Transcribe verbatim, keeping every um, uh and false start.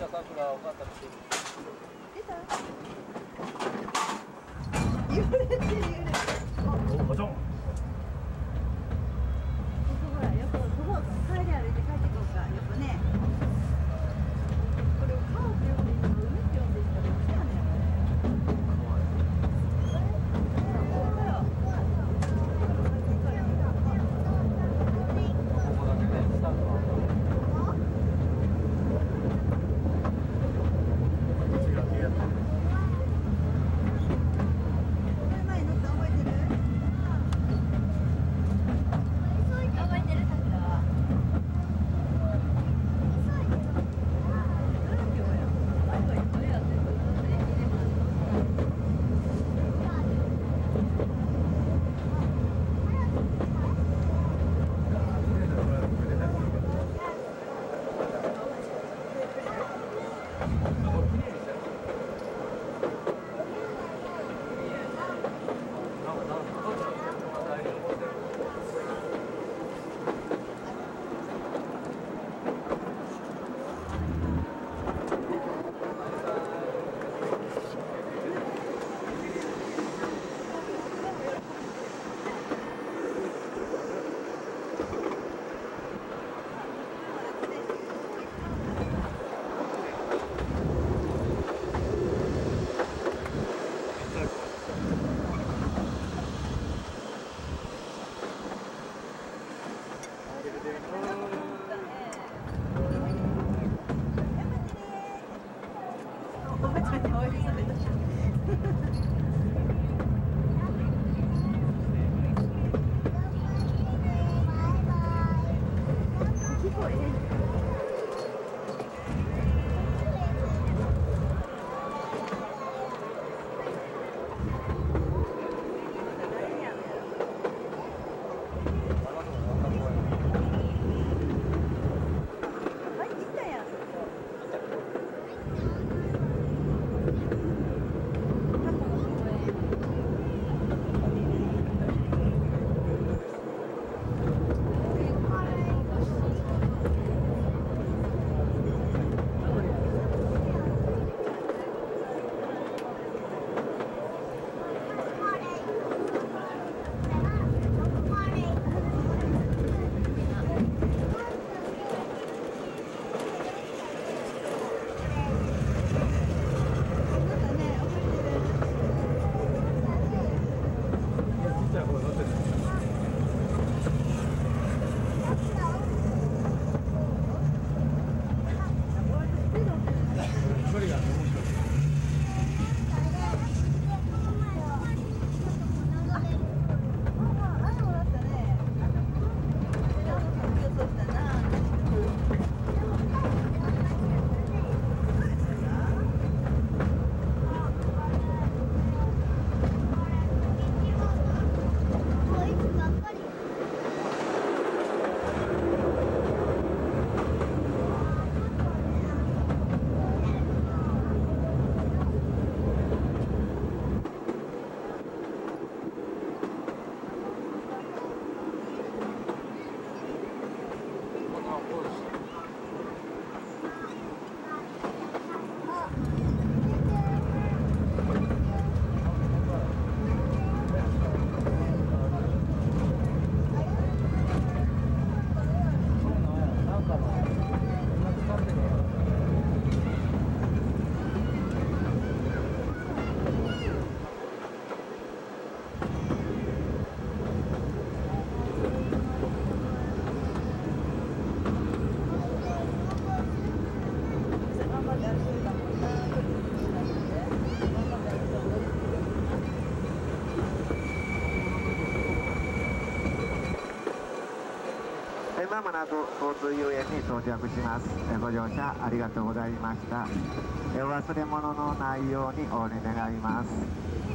車さんが分かったらしい。 出た？揺れてる揺れてる。 お、おちょん。 ほら、横、ここ帰り歩いて帰ってこうか、横ね。これを川って呼んでいいのか、海って呼んでいいのか、どっちやねん。 まもなく交通遊園に到着します。ご乗車ありがとうございました。お忘れ物のないようにお願いします。